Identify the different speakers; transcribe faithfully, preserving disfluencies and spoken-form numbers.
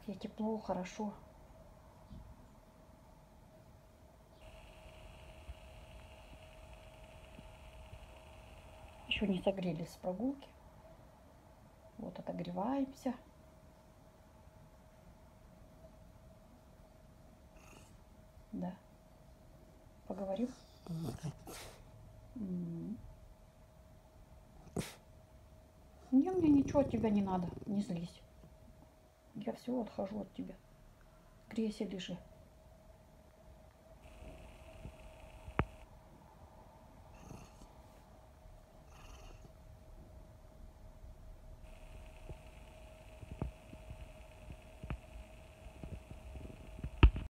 Speaker 1: Как я тепло, хорошо. Еще не согрелись с прогулки. Вот отогреваемся. Да. Поговорим? М. Не, мне ничего от тебя не надо. Не злись. Я все отхожу от тебя. Грейся, лежи.